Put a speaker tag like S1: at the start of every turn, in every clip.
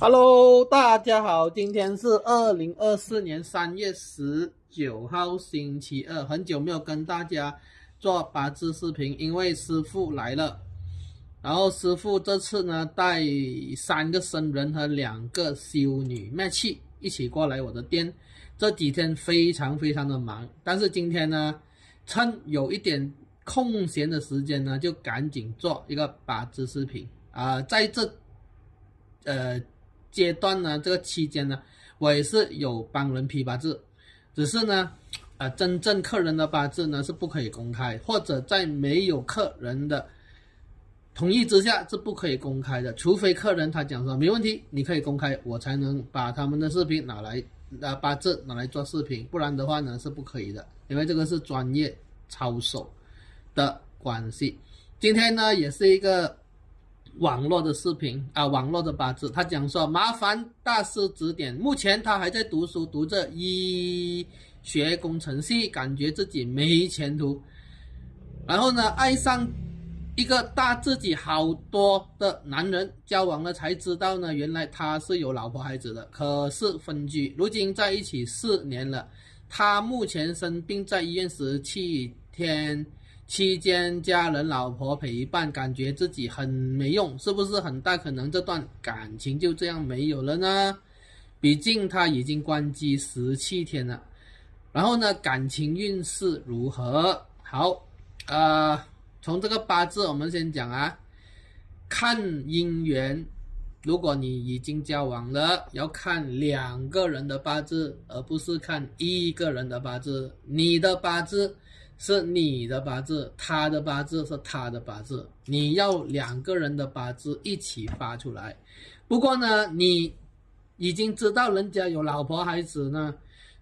S1: Hello，大家好，今天是2024年3月19号星期二，很久没有跟大家做八字视频，因为师傅来了，然后师傅这次呢带3个僧人和2个修女灭气一起过来我的店，这几天非常的忙，但是今天呢趁有一点空闲的时间呢，就赶紧做一个八字视频在这阶段呢，这个期间呢，我也是有帮人批八字，只是呢，真正客人的八字呢是不可以公开，或者在没有客人的同意之下是不可以公开的，除非客人他讲说没问题，你可以公开，我才能把他们的视频拿来八字拿来做视频，不然的话呢是不可以的，因为这个是专业操守的关系。今天呢也是一个网络的视频网络的八字，他讲说麻烦大师指点，目前他还在读书，读着医学工程系，感觉自己没前途，然后呢爱上一个大自己好多的男人，交往了才知道呢，原来他是有老婆孩子的，可是分居，如今在一起4年了，他目前生病在医院17天期间，家人老婆陪伴，感觉自己很没用，是不是很大可能这段感情就这样没有了呢？毕竟他已经关机17天了。然后呢，感情运势如何？好，从这个八字我们先讲看姻缘，如果你已经交往了，要看2个人的八字，而不是看1个人的八字。你的八字是你的八字，他的八字是他的八字，你要2个人的八字一起发出来。不过呢，你已经知道人家有老婆孩子呢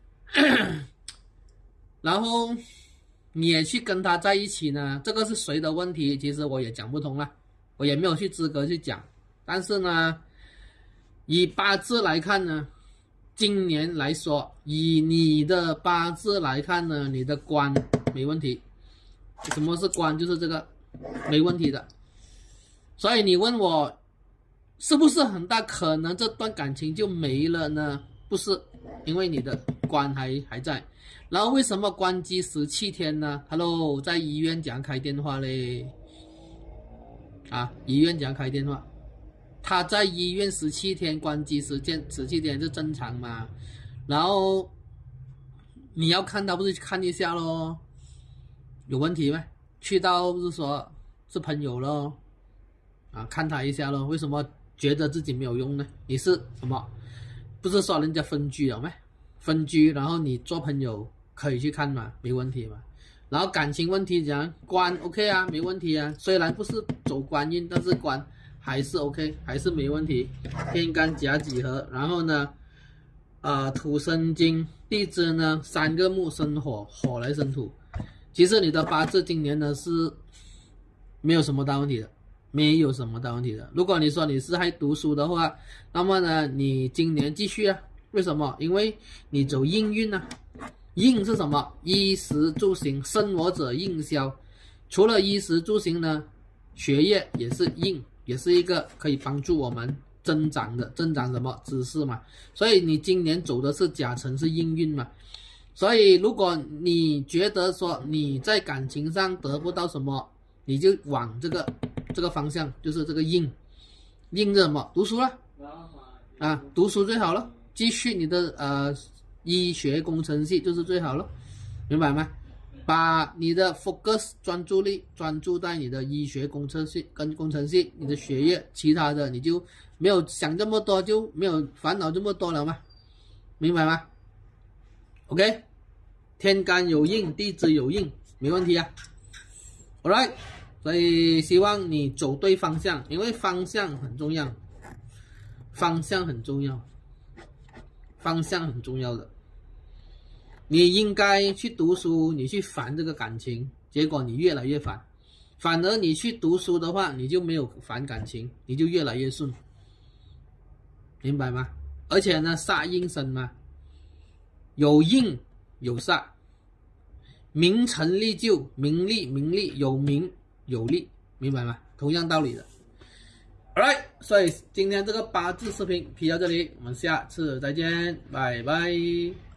S1: 然后你也去跟他在一起呢，这个是谁的问题？其实我也讲不通了，我也没有去资格去讲。但是呢，以八字来看呢，今年来说，以你的八字来看呢，你的官没问题。什么是官？就是这个没问题的。所以你问我是不是很大可能这段感情就没了呢？不是，因为你的官还在。然后为什么关机17天呢？ Hello， 在医院讲开电话嘞医院讲开电话，他在医院17天关机17天是正常嘛？然后你要看他不是去看一下咯，有问题吗？去到不是说是朋友咯看他一下咯，为什么觉得自己没有用呢？你是什么？不是说人家分居了吗？分居然后你做朋友可以去看嘛，没问题嘛。然后感情问题讲官 OK 没问题虽然不是走官运，但是官还是 OK， 还是没问题。天干甲己合，然后呢土生金，地支呢3个木生火，火来生土。其实你的八字今年呢是没有什么大问题的，没有什么大问题的。如果你说你是还读书的话，那么呢你今年继续为什么？因为你走应运应是什么？衣食住行，生我者应消。除了衣食住行呢，学业也是应，也是一个可以帮助我们增长什么知识嘛。所以你今年走的是甲辰，是应运嘛。所以如果你觉得说你在感情上得不到什么，你就往这个方向，就是这个应是什么？读书了读书最好了，继续你的医学工程系就是最好了，明白吗？把你的 focus 专注力专注在你的医学工程系跟工程系，你的学业，其他的你就没有想这么多，就没有烦恼这么多了吗？明白吗？ OK， 天干有应，地支有应，没问题Alright， 所以希望你走对方向，因为方向很重要，方向很重要的。你应该去读书，你去烦这个感情，结果你越来越烦。反而你去读书的话，你就没有烦感情，你就越来越顺，明白吗？而且呢，煞应生嘛，有应有煞，名成利就，名利有名有利，明白吗？同样道理的。 Alright，所以今天这个8字视频 P 到这里，我们下次再见，拜拜。